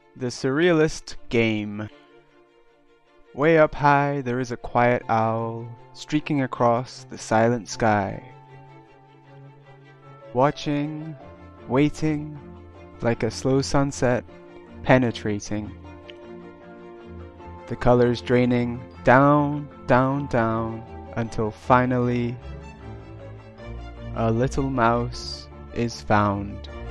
The Surrealist Game. Way up high there is a quiet owl streaking across the silent sky. Watching, waiting, like a slow sunset, penetrating. The colors draining down, down, down, until finally a little mouse is found.